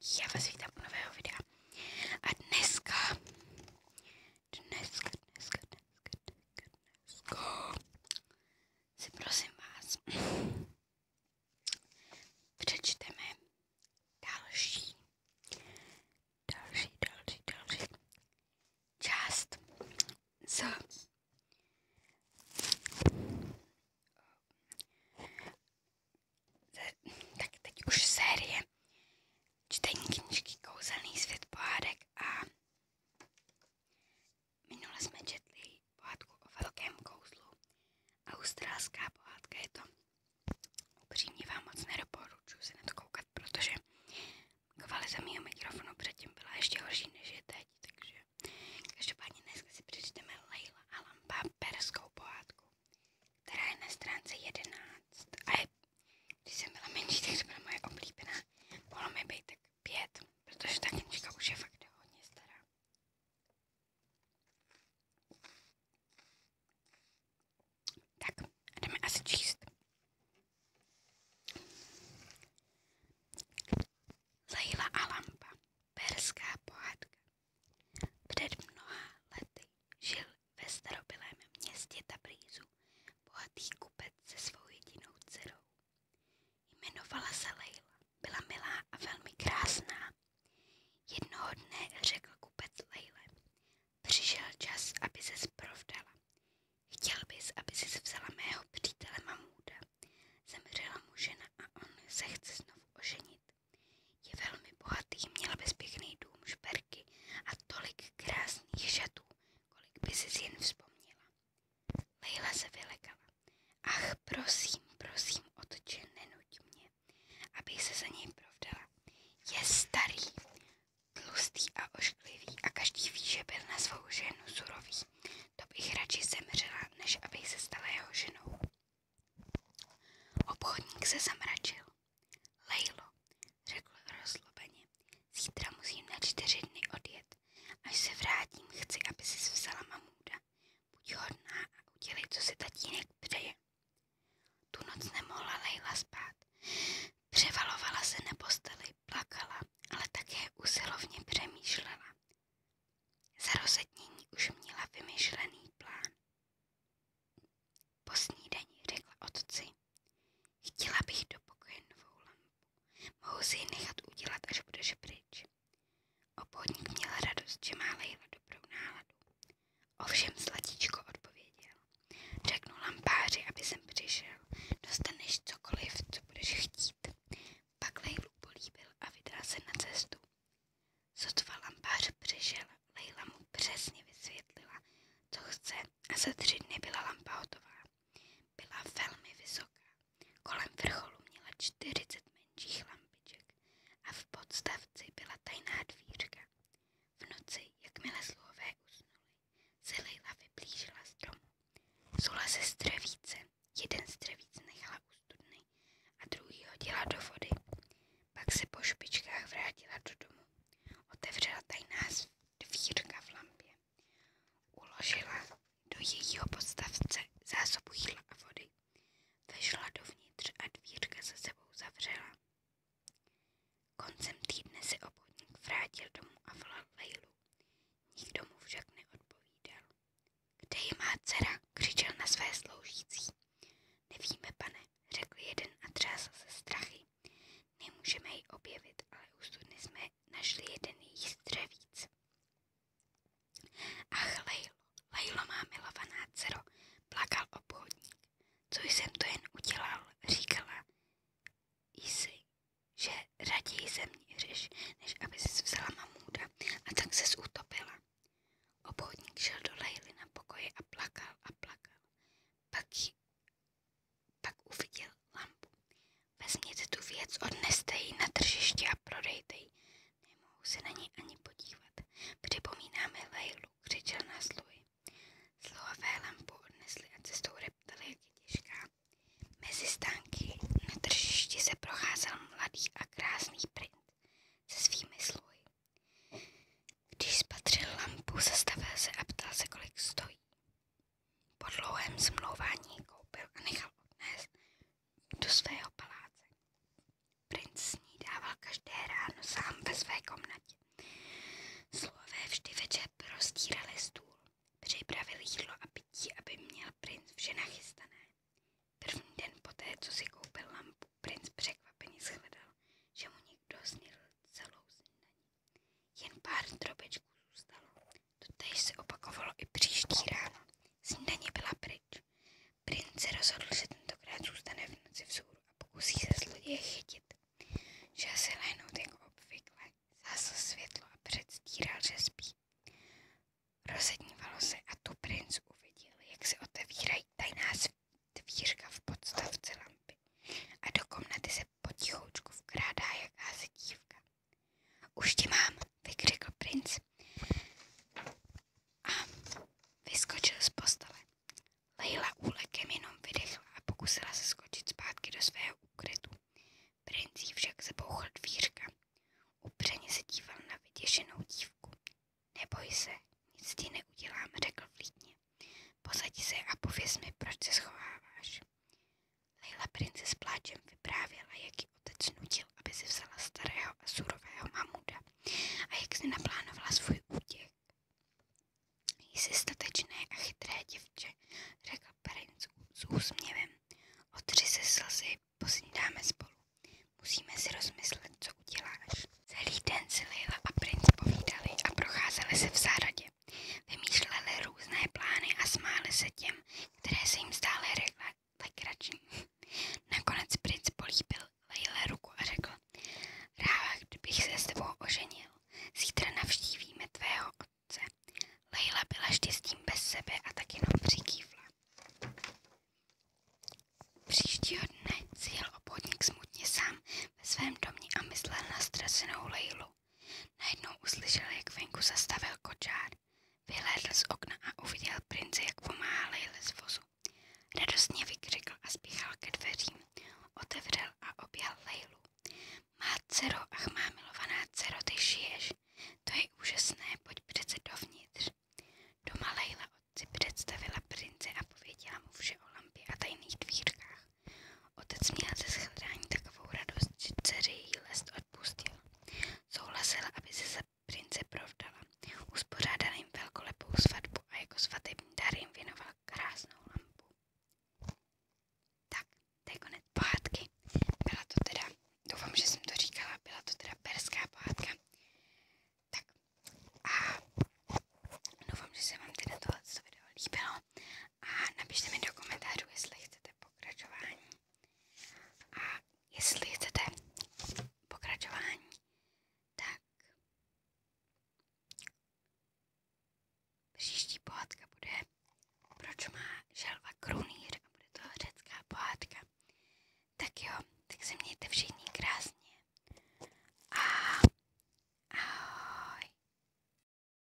Já vás vítám u nového videa. A dneska si prosím vás přečteme další část z tak teď už série čtení knížky Kouzelný svět pohádek a minule jsme četli pohádku o velkém kouzlu. Australská pohádka je to. Upřímně vám moc nedoporučuji se na to koukat, protože kvalita mýho mikrofonu předtím byla ještě horší než je teď, takže každopádně dneska si přečteme Leila a lampa, perskou pohádku, která je na stránce 11 a když jsem byla menší, tak to byla moje oblíbená. Mohlo mi být tak 5, protože ta knížka už je fakt hodně stará. Tak, jdeme asi číst. Leila a lampa, perská pohádka. Před mnoha lety žil ve starobylém městě Tabrízu bohatý kupec se svou jedinou dcerou. Jmenovala se Leila, byla milá a velmi krásná. Jednoho dne řekl kupec Leile: přišel čas, aby ses provdala. Chtěl bys, aby ses vzala mého přítele Mamúda. Zemřela mu žena a on se chce znovu oženit. Je velmi bohatý, měl bezpěkný dům, šperky a tolik krásných šatů, kolik by si jen vzpomněla. Leila se vylekala. Ach, prosím, otče, nenuť mě, abych se za něj provdala. Je starý, tlustý a ošklivý a každý ví, že byl na svou ženu surový. To bych radši zemřela, než abych se stala jeho ženou. Obchodník se zamračil. Lejlo, řekl rozlobeně, zítra musím na 4 dny odjet. Až se vrátím, chci, aby si vzala Mamúda. Buď hodná a udělej, co si tatínek přeje. Tu noc nemohla Leila spát. Převalovala se na posteli, plakala, ale také usilovně přemýšlela. Za rozednění už měla vymyšlený plán. Po snídani řekla otci: chtěla bych do pokoje novou lampu. Mohu si ji nechat udělat, až budeš pryč. Obchodník měl radost, že má Leila dobrou náladu. Ovšem, zlatíčko, odpověděl. Řeknu lampáři, aby sem přišel. Dostaneš cokoliv, co budeš chtít. Pak Leilu políbil a vydal se na cestu. Sotva lampář přišel, Leila mu přesně vysvětlila, Princ se rozhodl, že tentokrát zůstane v noci vzhůru a pokusí se zloděje chytit. Šel si lehnout jako obvykle, zhasl světlo a předstíral, že spí. Rozednívalo se a tu princ uviděl, jak se otevírají tajná dvířka v podstavci lampy a do komnaty se potichoučku vkrádá jakási dívka. Už tě mám, vykřikl princ a vyskočil z postele. Leila úlekem jenom vydechla a pokusila se skočit zpátky do svého úkrytu. Princ jí však zabouchl dvířka. Upřeně se díval na vyděšenou dívku. Neboj se, nic ti neudělám, řekl vlídně. Posaď se a pověz mi, proč se schováváš. Leila prince s pláčem vyprávěla, jak ji otec nutil, aby si vzala starého a surového mamuda a jak si naplánovala svůj útěk. Jsi statečné a chytré děvče, řekl princ s úsměvem. Otři se slzy, posnídáme spolu. Musíme si rozmyslet, co uděláš. Celý den si Leila a princ povídali a procházeli se v